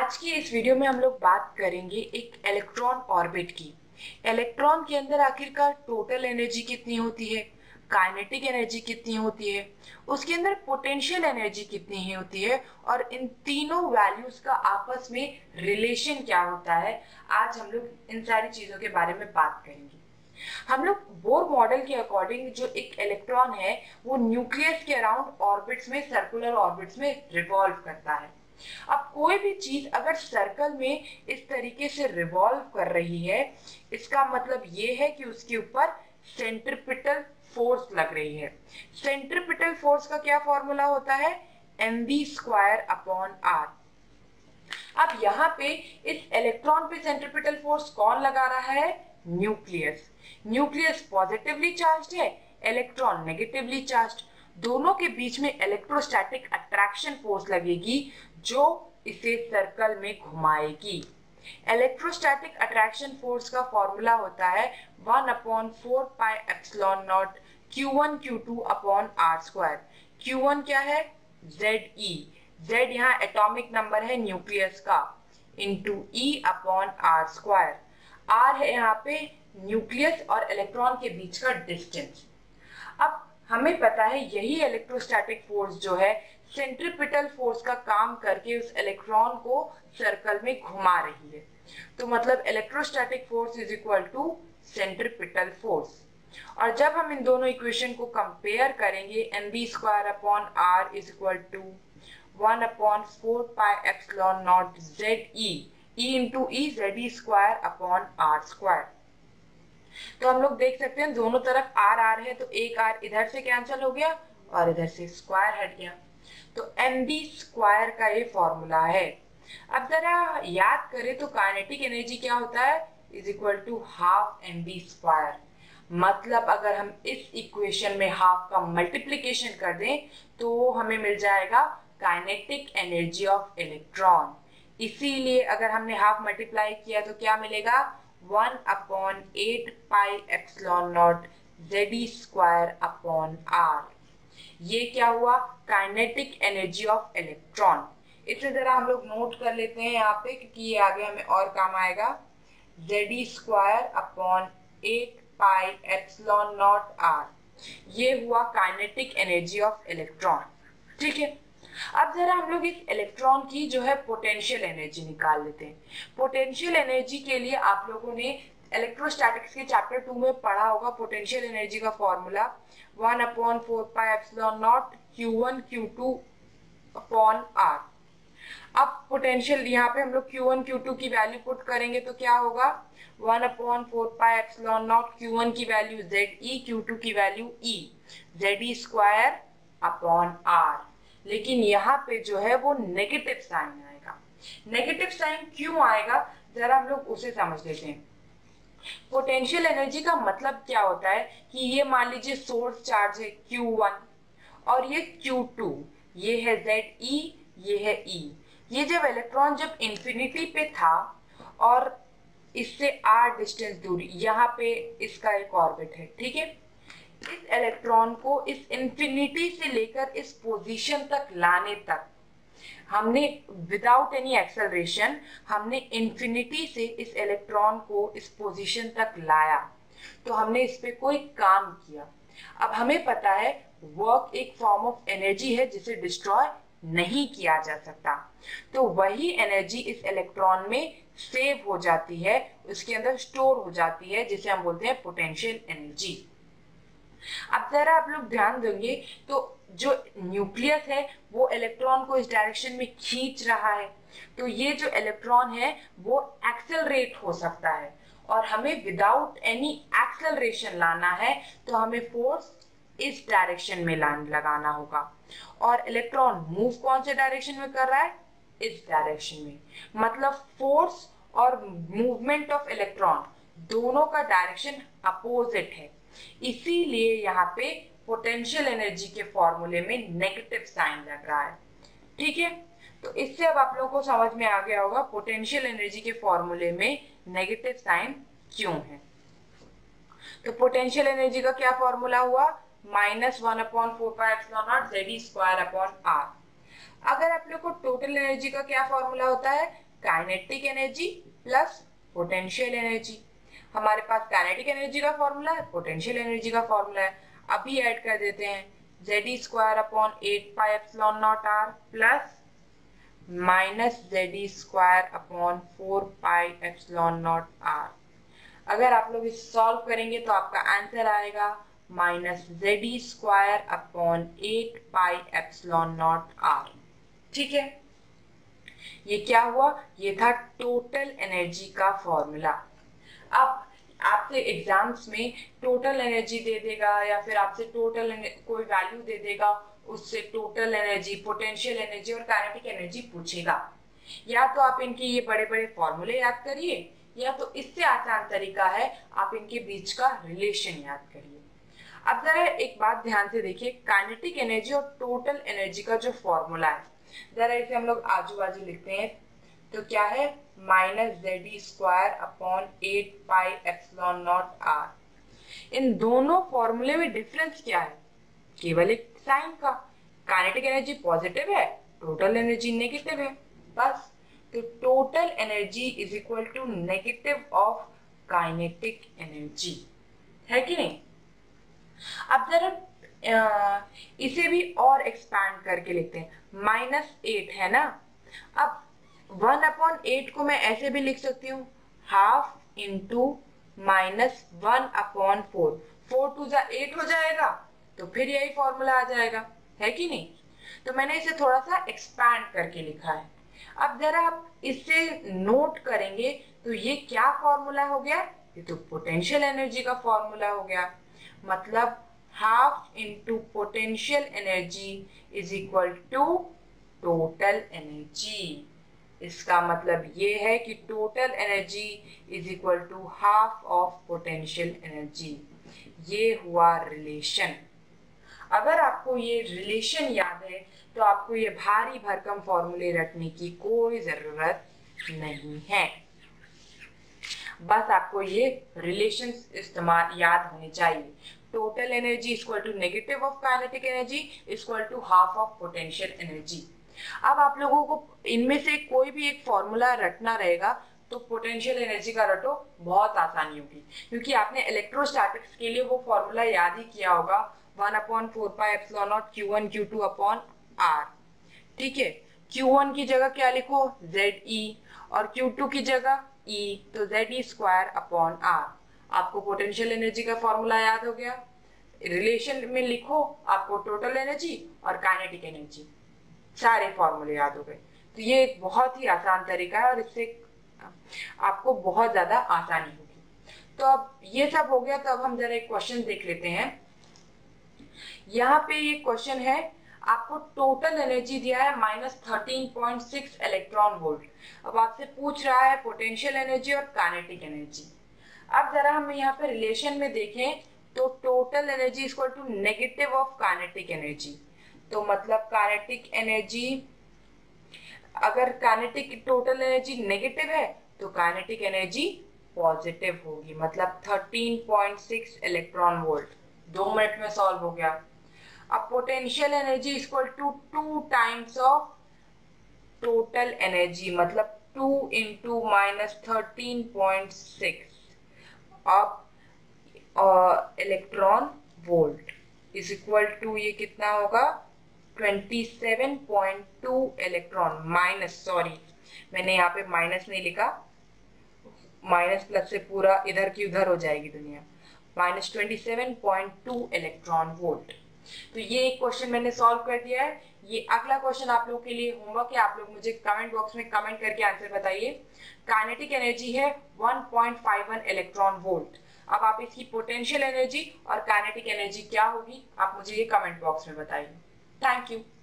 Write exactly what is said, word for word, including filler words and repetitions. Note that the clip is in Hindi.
आज की इस वीडियो में हम लोग बात करेंगे एक इलेक्ट्रॉन ऑर्बिट की। इलेक्ट्रॉन के अंदर आखिरकार टोटल एनर्जी कितनी होती है, काइनेटिक एनर्जी कितनी होती है, उसके अंदर पोटेंशियल एनर्जी कितनी होती है और इन तीनों वैल्यूज का आपस में रिलेशन क्या होता है। आज हम लोग इन सारी चीजों के बारे में बात करेंगे। हम लोग बोर मॉडल के अकॉर्डिंग जो एक इलेक्ट्रॉन है वो न्यूक्लियस के अराउंड ऑर्बिट्स में, सर्कुलर ऑर्बिट्स में रिवॉल्व करता है। अब कोई भी चीज अगर सर्कल में इस तरीके से रिवॉल्व कर रही है, इसका मतलब ये है कि उसके ऊपर सेंट्रीपिटल फोर्स लग रही है। सेंट्रीपिटल फोर्स का क्या फॉर्मूला होता है? M V square upon R. अब यहाँ पे इस इलेक्ट्रॉन पे सेंट्रीपिटल फोर्स कौन लगा रहा है? न्यूक्लियस। न्यूक्लियस पॉजिटिवली चार्ज्ड है, इलेक्ट्रॉन नेगेटिवली चार्ज्ड। दोनों के बीच में इलेक्ट्रोस्टैटिक अट्रैक्शन फोर्स लगेगी जो इसे सर्कल में घुमाएगी। इलेक्ट्रोस्टैटिक अट्रैक्शन फोर्स का फॉर्मूला होता है one upon four pi epsilon naught Q one Q two upon R square. Q one क्या है? Z E. जेड यहाँ एटॉमिक नंबर है न्यूक्लियस का, into E upon R square. R है यहाँ पे न्यूक्लियस और इलेक्ट्रॉन के बीच का डिस्टेंस। अब हमें पता है यही इलेक्ट्रोस्टैटिक फोर्स जो है सेंट्रीपिटल फोर्स का काम करके उस इलेक्ट्रॉन को सर्कल में घुमा रही है। तो मतलब electrostatic force is equal to centripetal force. और जब हम इन दोनों इक्वेशन को कंपेयर करेंगे, M V square upon R is equal to one upon four pi epsilon naught Z E, E into E Z E square upon R square. तो हम लोग देख सकते हैं दोनों तरफ आर आर है, तो एक आर इधर से कैंसिल हो गया और इधर से स्क्वायर हट गया। तो एम वी स्क्वायर का ये फॉर्मूला है। अब जरा याद करें तो काइनेटिक एनर्जी क्या होता है? Is equal to half M V square. मतलब अगर हम इस इक्वेशन में हाफ का मल्टीप्लीकेशन कर दें तो हमें मिल जाएगा काइनेटिक एनर्जी ऑफ इलेक्ट्रॉन। इसीलिए अगर हमने हाफ मल्टीप्लाई किया तो क्या मिलेगा? One upon eight pi epsilon naught Z E square upon R. ये क्या हुआ? Kinetic energy of electron. इसे जरा हम लोग नोट कर लेते हैं यहाँ पे, क्योंकि ये आगे हमें और काम आएगा। Z E square upon eight pi epsilon naught R, ये हुआ काइनेटिक एनर्जी ऑफ इलेक्ट्रॉन। ठीक है, अब जरा हम लोग इस इलेक्ट्रॉन की जो है पोटेंशियल एनर्जी निकाल लेते हैं। पोटेंशियल एनर्जी के लिए आप लोगों ने इलेक्ट्रोस्टैटिक्स के चैप्टर टू में पढ़ा होगा पोटेंशियल एनर्जी का formula one upon four pi epsilon naught Q one Q two upon R. अब पोटेंशियल यहाँ पे हम लोग क्यू वन क्यू टू की वैल्यू पुट करेंगे तो क्या होगा? One upon four pi epsilon naught Q one की value Z E, Q two की value E, Z E square upon R. लेकिन यहाँ पे जो है वो नेगेटिव साइन आएगा। नेगेटिव साइन क्यों आएगा जरा हम लोग उसे समझ लेते हैं। पोटेंशियल एनर्जी का मतलब क्या होता है कि ये मान लीजिए सोर्स चार्ज है क्यू वन और ये क्यू टू, ये है जेड ई, ये है ई। ये जब इलेक्ट्रॉन जब इंफिनिटी पे था और इससे आर डिस्टेंस दूरी, यहाँ पे इसका एक ऑर्बिट है, ठीक है। इस इलेक्ट्रॉन को इस इंफिनिटी से लेकर इस पोजीशन तक लाने तक हमने विदाउट एनी एक्सेलरेशन हमने इंफिनिटी से इस इलेक्ट्रॉन को इस पोजीशन तक लाया, तो हमने इस पे कोई काम किया। अब हमें पता है वर्क एक फॉर्म ऑफ एनर्जी है जिसे डिस्ट्रॉय नहीं किया जा सकता, तो वही एनर्जी इस इलेक्ट्रॉन में सेव हो जाती है, उसके अंदर स्टोर हो जाती है, जिसे हम बोलते हैं पोटेंशियल एनर्जी। अब जरा आप लोग ध्यान देंगे तो जो न्यूक्लियस है वो इलेक्ट्रॉन को इस डायरेक्शन में खींच रहा है, तो ये जो इलेक्ट्रॉन है वो एक्सेलरेट हो सकता है और हमें विदाउट एनी एक्सेलरेशन लाना है तो हमें फोर्स इस डायरेक्शन में लगाना होगा। और इलेक्ट्रॉन मूव कौन से डायरेक्शन में कर रहा है? इस डायरेक्शन में। मतलब फोर्स और मूवमेंट ऑफ इलेक्ट्रॉन दोनों का डायरेक्शन अपोजिट है, इसीलिए यहाँ पे पोटेंशियल एनर्जी के फॉर्मूले में नेगेटिव साइन लग रहा है। ठीक है, तो इससे अब आप लोगों को समझ में आ गया होगा पोटेंशियल एनर्जी के फॉर्मूले में नेगेटिव साइन क्यों है। तो पोटेंशियल एनर्जी का क्या फॉर्मूला हुआ? Minus one upon four pi epsilon naught Z E square upon R. अगर आप लोग को टोटल एनर्जी का क्या फॉर्मूला होता है? Kinetic energy plus potential energy. हमारे पास काइनेटिक एनर्जी का फॉर्मूला है, पोटेंशियल एनर्जी का फॉर्मूला है। अभी ऐड कर देते हैं Z E square upon eight pi epsilon naught R plus minus Z E square upon four pi epsilon naught R. अगर आप लोग इसे सॉल्व करेंगे तो आपका आंसर आएगा minus Z E square upon eight pi epsilon naught R. ठीक है, ये क्या हुआ? ये था टोटल एनर्जी का फॉर्मूला। अब आपसे एग्जाम्स में टोटल एनर्जी दे देगा या फिर आपसे टोटल कोई वैल्यू दे देगा, उससे टोटल एनर्जी, पोटेंशियल एनर्जी और काइनेटिक एनर्जी पूछेगा। या तो आप इनके ये बड़े बड़े फॉर्मूले याद करिए, या तो इससे आसान तरीका है आप इनके बीच का रिलेशन याद करिए। अब जरा एक बात ध्यान से देखिए, काइनेटिक एनर्जी और टोटल एनर्जी का जो फॉर्मूला है, जरा इसे हम लोग आजू बाजू लिखते हैं तो क्या है? Minus Z E square upon eight pi epsilon naught R. इन दोनों फॉर्मूले में डिफरेंस क्या है? केवल एक साइन का। काइनेटिक एनर्जी पॉजिटिव है, टोटल एनर्जी नेगेटिव है, बस। तो total energy is equal to negative of kinetic energy, है कि नहीं? अब जरा इसे भी और एक्सपैंड करके लिखते हैं। माइनस एट है ना, अब वन अपॉन एट को मैं ऐसे भी लिख सकती हूँ, half into minus one upon four. Four two जा एट हो जाएगा, तो फिर यही फॉर्मूला आ जाएगा, है कि नहीं? तो मैंने इसे थोड़ा सा एक्सपैंड करके लिखा है। अब जरा आप इससे नोट करेंगे तो ये क्या फॉर्मूला हो गया? ये तो पोटेंशियल एनर्जी का फॉर्मूला हो गया। मतलब half into potential energy is equal to total energy. इसका मतलब ये है कि total energy is equal to half of potential energy. ये हुआ रिलेशन। अगर आपको ये रिलेशन याद है तो आपको ये भारी भरकम फॉर्मूले रटने की कोई जरूरत नहीं है। बस आपको ये रिलेशंस इस्तेमाल याद होने चाहिए। Total energy equal to negative of kinetic energy equal to half of potential energy. अब आप लोगों को इनमें से कोई भी एक फॉर्मूला रटना रहेगा तो पोटेंशियल एनर्जी का रटो, बहुत आसानी होगी, क्योंकि आपने इलेक्ट्रोस्टैटिक्स के लिए वो फॉर्मूला याद ही किया होगा, one upon four pi epsilon naught Q one Q two upon R. ठीक है, क्यू वन की जगह क्या लिखो? जेड ई, और क्यू टू की जगह ई, तो Z E square upon R. आपको पोटेंशियल एनर्जी का फॉर्मूला याद हो गया। रिलेशन में लिखो, आपको टोटल एनर्जी और काइनेटिक एनर्जी, सारे फॉर्मूले याद हो गए। तो ये एक बहुत ही आसान तरीका है और इससे आपको बहुत ज्यादा आसानी होगी। तो अब ये सब हो गया, तो अब हम जरा एक क्वेश्चन देख लेते हैं। यहाँ पे ये क्वेश्चन है, आपको टोटल एनर्जी दिया है minus thirteen point six electron volt. अब आपसे पूछ रहा है पोटेंशियल एनर्जी और काइनेटिक एनर्जी। अब जरा हम यहाँ पे रिलेशन में देखें तो total energy equal to negative of kinetic energy. तो मतलब काइनेटिक एनर्जी, अगर काइनेटिक टोटल एनर्जी नेगेटिव है तो काइनेटिक एनर्जी पॉजिटिव होगी, मतलब thirteen point six electron volt. दो मिनट में सॉल्व हो गया। अब potential energy equal to two times of total energy, मतलब two into minus thirteen point six of electron volt is equal to, ये कितना होगा? Twenty seven point two electron minus, sorry मैंने यहाँ पे माइनस नहीं लिखा, माइनस प्लस से पूरा इधर की उधर हो जाएगी दुनिया। Minus twenty seven point two electron volt. तो ये एक क्वेश्चन मैंने सॉल्व कर दिया है। ये अगला क्वेश्चन आप लोग के लिए होमवर्क है, आप लोग मुझे कमेंट बॉक्स में कमेंट करके आंसर बताइए। काइनेटिक एनर्जी है one point five one electron volt. अब आप इसकी पोटेंशियल एनर्जी और काइनेटिक एनर्जी क्या होगी आप मुझे ये कमेंट बॉक्स में बताइए। Thank you.